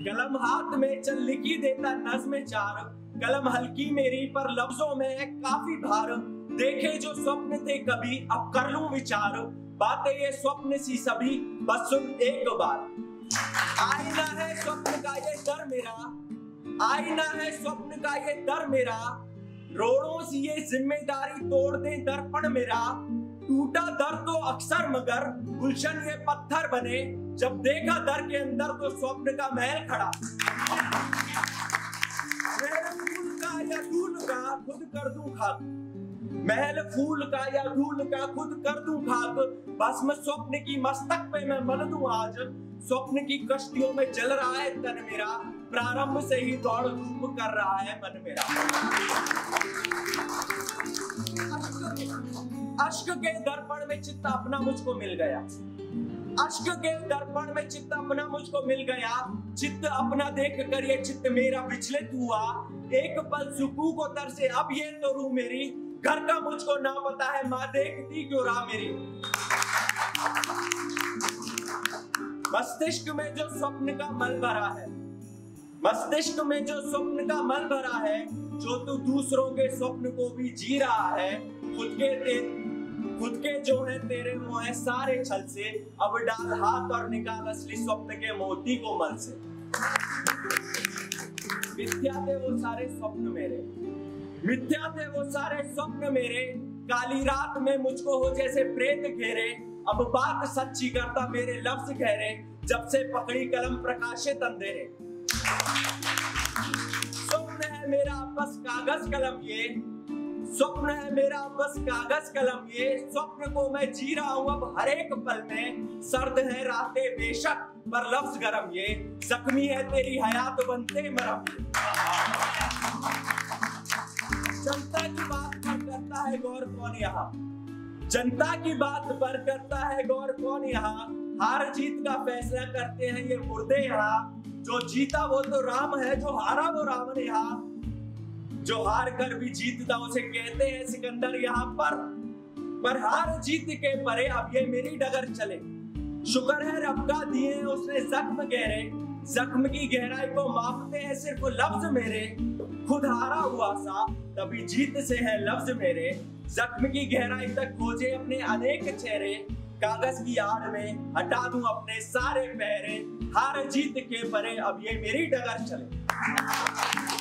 कलम हाथ में चल लिखी देता नज़्म चार, कलम हल्की मेरी पर लफ्जों में है काफी भार। देखे जो स्वप्न थे कभी अब कर लूं विचार, बातें ये स्वप्न सी सभी बस सुन एक बार। आईना है स्वप्न का ये दर मेरा, आईना है स्वप्न का ये दर मेरा, रोड़ों सी ये जिम्मेदारी तोड़ दे दर्पण मेरा। टूटा दर तो अक्सर मगर गुलशन ये पत्थर बने, जब देखा दर के अंदर तो स्वप्न का महल खड़ा। महल फूल का या धूल का खुद कर दूं खाक, महल फूल का या धूल का खुद कर दूं खाक। बस मैं स्वप्न की मस्तक पे मैं मल दूं आज, स्वप्न की कश्तियों में जल रहा है तन मेरा, प्रारंभ से ही दौड़ धूप कर रहा है मन मेरा। अश्क के दर्पण में चित्त अपना मुझको मिल गया, अश्क के दर्पण में चित्त अपना मुझको मिल गया। चित्त अपना देख कर ये चित्त मेरा विचलित हुआ, एक पल सुकून को तरसे अब ये तो रूह मेरी। घर का मुझको ना पता है माँ देखती क्यों राह मेरी। मस्तिष्क में जो स्वप्न का मल भरा है, मस्तिष्क में जो स्वप्न का मल भरा है, जो तू दूसरों के स्वप्न को भी जी रहा है। खुद के जो है तेरे मुंह है सारे छल से, अब डाल हाथ और निकाल असली स्वप्न के मोती को मल से। मिथ्या थे वो सारे स्वप्न मेरे, मिथ्या थे वो सारे स्वप्न मेरे, काली रात में मुझको हो जैसे प्रेत घेरे। अब बात सच्ची करता मेरे लफ्ज गहरे, जब से पकड़ी कलम प्रकाशित अंधेरे। स्वप्न है मेरा बस कागज कलम ये, स्वप्न है मेरा बस कागज कलम ये। स्वप्न को मैं जी रहा हूं अब हर एक पल में, सर्द है रातें बेशक पर लफ्ज गरम ये, जख्मी है तेरी हयात बनते मरम। जनता की बात पर करता है गौर कौन यहाँ, जनता की बात पर करता है गौर कौन यहाँ। हार जीत का फैसला करते हैं ये मुर्दे यहाँ, जो जीता वो तो राम है, जो हारा वो रावण यहाँ। जो हार कर भी जीतता उसे कहते हैं सिकंदर यहाँ पर हार जीत के परे अब ये मेरी डगर चले। शुक्र है रब का दिए उसने जख्म गहरे, जख्म की गहराई को मापते हैं सिर्फ लफ्ज मेरे। खुद हारा हुआ सा तभी जीत से है लफ्ज मेरे, जख्म की गहराई तक खोजे अपने अनेक चेहरे। कागज की आड़ में हटा दूं अपने सारे पहरे, हार जीत के परे अब ये मेरी डगर चले।